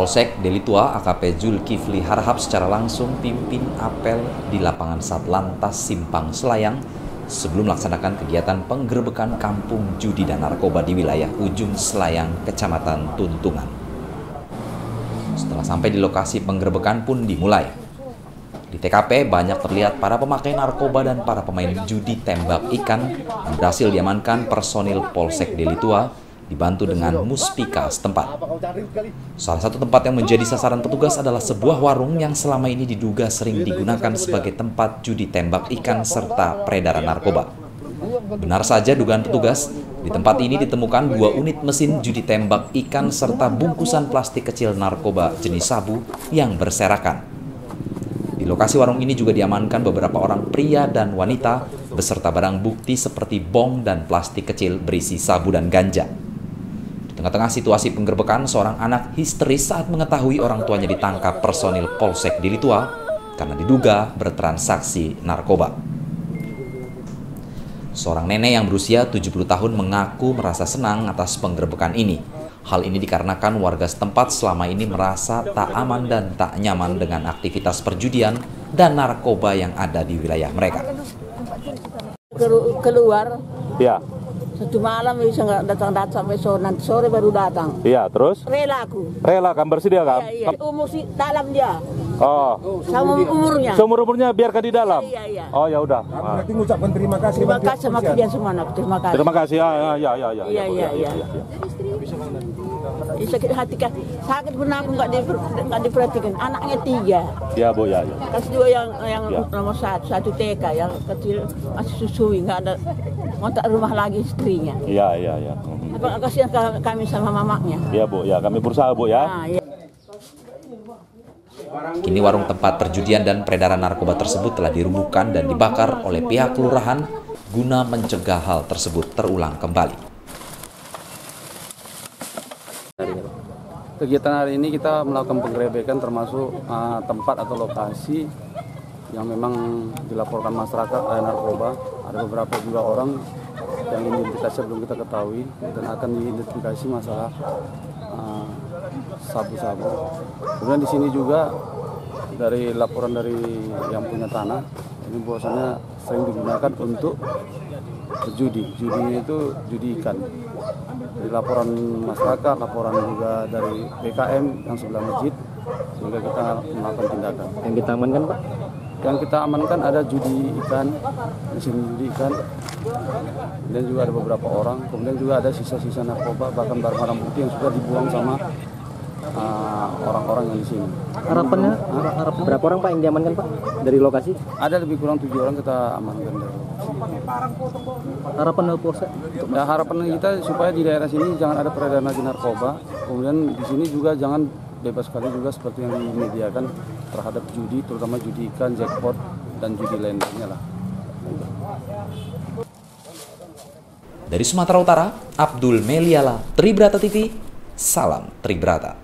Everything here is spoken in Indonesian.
Kapolsek Delitua AKP Zulkifli Harahap secara langsung pimpin apel di lapangan Satlantas Simpang Selayang sebelum melaksanakan kegiatan penggerebekan kampung judi dan narkoba di wilayah Ujung Selayang, Kecamatan Tuntungan. Setelah sampai di lokasi penggerebekan pun dimulai. Di TKP banyak terlihat para pemakai narkoba dan para pemain judi tembak ikan yang berhasil diamankan personil Polsek Delitua dibantu dengan muspika setempat. Salah satu tempat yang menjadi sasaran petugas adalah sebuah warung yang selama ini diduga sering digunakan sebagai tempat judi tembak ikan serta peredaran narkoba. Benar saja dugaan petugas, di tempat ini ditemukan 2 unit mesin judi tembak ikan serta bungkusan plastik kecil narkoba jenis sabu yang berserakan. Di lokasi warung ini juga diamankan beberapa orang pria dan wanita beserta barang bukti seperti bong dan plastik kecil berisi sabu dan ganja. Di tengah-tengah situasi penggerbekan, seorang anak histeris saat mengetahui orang tuanya ditangkap personil Polsek Delitua karena diduga bertransaksi narkoba. Seorang nenek yang berusia 70 tahun mengaku merasa senang atas penggerbekan ini. Hal ini dikarenakan warga setempat selama ini merasa tak aman dan tak nyaman dengan aktivitas perjudian dan narkoba yang ada di wilayah mereka. Keluar. Iya. Satu malam bisa nggak datang sampai sore, nanti sore baru datang. Iya, terus? Rela aku. Rela kan bersedia kan? Iya. Umur si dalam dia. Oh. Sama umurnya. Seumur-umurnya biarkan di dalam. Iya. Oh ya udah. Berarti mengucapkan terima kasih. Terima kasih sama kalian semua, nak. Terima kasih. Terima kasih ya. Iya. Sakit hati kan, sakit pernah aku nggak diperhatikan. Anaknya 3. Ya Bu ya. Kasih 2 yang nomor 1 TK, yang kecil masih susui, nggak ada ngontrak rumah lagi istrinya. Iya. Apa kasihan kami sama mamanya. Iya Bu ya, kami berusaha Bu ya. Nah, iya. Kini warung tempat perjudian dan peredaran narkoba tersebut telah dirubuhkan dan dibakar oleh pihak kelurahan guna mencegah hal tersebut terulang kembali. Kegiatan hari ini kita melakukan penggerebekan termasuk tempat atau lokasi yang memang dilaporkan masyarakat narkoba. Ada beberapa juga orang yang identitasnya belum kita ketahui dan akan diidentifikasi masalah sabu-sabu. Kemudian di sini juga dari laporan dari yang punya tanah, ini bahwasanya sering digunakan untuk judi. Judi itu judi ikan. Dari laporan masyarakat, laporan juga dari PKM yang sebelah masjid, sehingga kita melakukan tindakan. Yang kita amankan Pak? Yang kita amankan ada judi ikan, mesin judi ikan, dan juga ada beberapa orang. Kemudian juga ada sisa-sisa narkoba, bahkan barang-barang bukti yang sudah dibuang sama orang-orang yang di sini. Harapannya berapa orang Pak yang diamankan Pak dari lokasi? Ada lebih kurang 7 orang kita amankan dari lokasi. Harapan Polsek? Ya, harapan kita supaya di daerah sini jangan ada peredaran lagi narkoba. Kemudian di sini juga jangan bebas sekali juga seperti yang dimediakan terhadap judi, terutama judi ikan, jackpot, dan judi lainnya lah. Dari Sumatera Utara, Abdul Meliala, Tribrata TV, salam Tribrata.